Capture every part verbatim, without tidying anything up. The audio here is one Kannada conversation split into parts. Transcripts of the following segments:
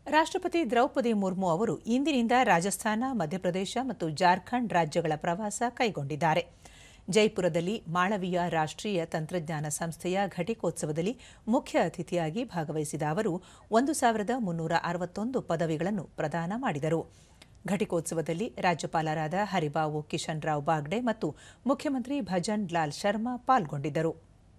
ರಾಷ್ಟ್ರಪತಿ ದ್ರೌಪದಿ ಮುರ್ಮು ಅವರು ಇಂದಿನಿಂದ ರಾಜಸ್ಥಾನ, ಮಧ್ಯಪ್ರದೇಶ ಮತ್ತು ಜಾರ್ಖಂಡ್ ರಾಜ್ಯಗಳ ಪ್ರವಾಸ ಕೈಗೊಂಡಿದ್ದಾರೆ. ಜೈಪುರದಲ್ಲಿ ಮಾಳವೀಯ ರಾಷ್ಟ್ರೀಯ ತಂತ್ರಜ್ಞಾನ ಸಂಸ್ಥೆಯ ಘಟಿಕೋತ್ಸವದಲ್ಲಿ ಮುಖ್ಯ ಅತಿಥಿಯಾಗಿ ಭಾಗವಹಿಸಿದ ಅವರು ಒಂದು ಸಾವಿರದ ಮುನ್ನೂರ ಅರವತ್ತೊಂದು ಪದವಿಗಳನ್ನು ಪ್ರದಾನ ಮಾಡಿದರು. ಘಟಿಕೋತ್ಸವದಲ್ಲಿ ರಾಜ್ಯಪಾಲರಾದ ಹರಿಭಾವು ಕಿಶನ್ ರಾವ್ ಬಾಗ್ಡೆ ಮತ್ತು ಮುಖ್ಯಮಂತ್ರಿ ಭಜನ್ ಲಾಲ್ ಶರ್ಮಾ ಪಾಲ್ಗೊಂಡಿದ್ದರು.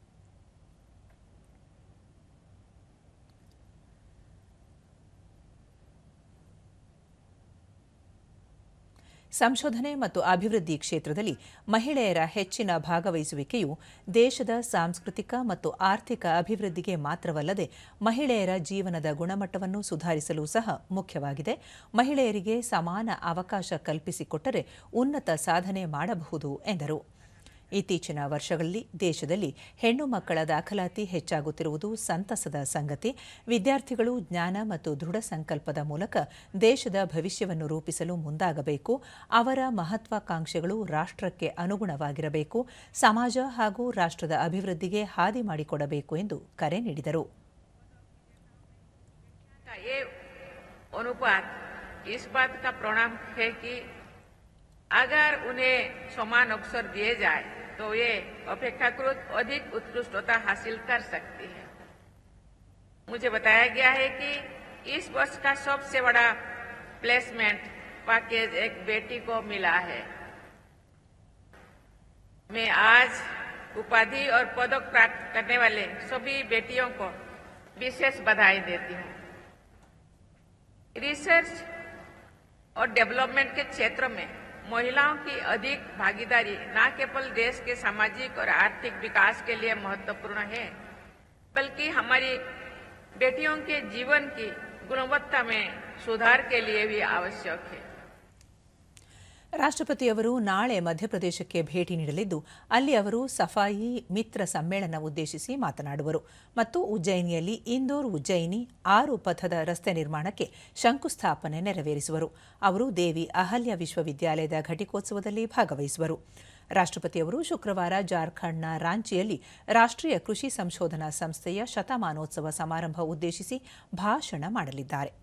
ಸಂಶೋಧನೆ ಮತ್ತು ಅಭಿವೃದ್ಧಿ ಕ್ಷೇತ್ರದಲ್ಲಿ ಮಹಿಳೆಯರ ಹೆಚ್ಚಿನ ಭಾಗವಹಿಸುವಿಕೆಯು ದೇಶದ ಸಾಂಸ್ಕೃತಿಕ ಮತ್ತು ಆರ್ಥಿಕ ಅಭಿವೃದ್ಧಿಗೆ ಮಾತ್ರವಲ್ಲದೆ ಮಹಿಳೆಯರ ಜೀವನದ ಗುಣಮಟ್ಟವನ್ನು ಸುಧಾರಿಸಲು ಸಹ ಮುಖ್ಯವಾಗಿದೆ. ಮಹಿಳೆಯರಿಗೆ ಸಮಾನ ಅವಕಾಶ ಕಲ್ಪಿಸಿಕೊಟ್ಟರೆ ಉನ್ನತ ಸಾಧನೆ ಮಾಡಬಹುದು ಎಂದರು. ಇತ್ತೀಚಿನ ವರ್ಷಗಳಲ್ಲಿ ದೇಶದಲ್ಲಿ ಹೆಣ್ಣು ಮಕ್ಕಳ ದಾಖಲಾತಿ ಹೆಚ್ಚಾಗುತ್ತಿರುವುದು ಸಂತಸದ ಸಂಗತಿ. ವಿದ್ಯಾರ್ಥಿಗಳು ಜ್ಞಾನ ಮತ್ತು ದೃಢ ಸಂಕಲ್ಪದ ಮೂಲಕ ದೇಶದ ಭವಿಷ್ಯವನ್ನು ರೂಪಿಸಲು ಮುಂದಾಗಬೇಕು. ಅವರ ಮಹತ್ವಾಕಾಂಕ್ಷೆಗಳು ರಾಷ್ಟ್ರಕ್ಕೆ ಅನುಗುಣವಾಗಿರಬೇಕು. ಸಮಾಜ ಹಾಗೂ ರಾಷ್ಟ್ರದ ಅಭಿವೃದ್ಧಿಗೆ ಹಾದಿ ಮಾಡಿಕೊಡಬೇಕು ಎಂದು ಕರೆ ನೀಡಿದರು. अगर उन्हें समान अवसर दिए जाए तो ये अपेक्षाकृत अधिक उत्कृष्टता हासिल कर सकती है. मुझे बताया गया है कि इस वर्ष का सबसे बड़ा प्लेसमेंट पैकेज एक बेटी को मिला है. मैं आज उपाधि और पदक प्राप्त करने वाले सभी बेटियों को विशेष बधाई देती हूँ. रिसर्च और डेवलपमेंट के क्षेत्र में महिलाओं की अधिक भागीदारी न केवल देश के सामाजिक और आर्थिक विकास के लिए महत्वपूर्ण है, बल्कि हमारी बेटियों के जीवन की गुणवत्ता में सुधार के लिए भी आवश्यक है. ರಾಷ್ಟ್ರಪತಿಯವರು ನಾಳೆ ಮಧ್ಯಪ್ರದೇಶಕ್ಕೆ ಭೇಟಿ ನೀಡಲಿದ್ದು ಅಲ್ಲಿ ಅವರು ಸಫಾಯಿ ಮಿತ್ರ ಸಮ್ಮೇಳನ ಉದ್ದೇಶಿಸಿ ಮಾತನಾಡುವರು ಮತ್ತು ಉಜ್ಜಯಿನಿಯಲ್ಲಿ ಇಂದೋರ್ ಉಜ್ಜಯಿನಿ ಆರು ಪಥದ ರಸ್ತೆ ನಿರ್ಮಾಣಕ್ಕೆ ಶಂಕುಸ್ಥಾಪನೆ ನೆರವೇರಿಸುವರು. ಅವರು ದೇವಿ ಅಹಲ್ಯ ವಿಶ್ವವಿದ್ಯಾಲಯದ ಘಟಿಕೋತ್ಸವದಲ್ಲಿ ಭಾಗವಹಿಸುವರು. ರಾಷ್ಟ್ರಪತಿಯವರು ಶುಕ್ರವಾರ ಜಾರ್ಖಂಡ್ನ ರಾಂಚಿಯಲ್ಲಿ ರಾಷ್ಟ್ರೀಯ ಕೃಷಿ ಸಂಶೋಧನಾ ಸಂಸ್ಥೆಯ ಶತಮಾನೋತ್ಸವ ಸಮಾರಂಭ ಉದ್ದೇಶಿಸಿ ಭಾಷಣ ಮಾಡಲಿದ್ದಾರೆ.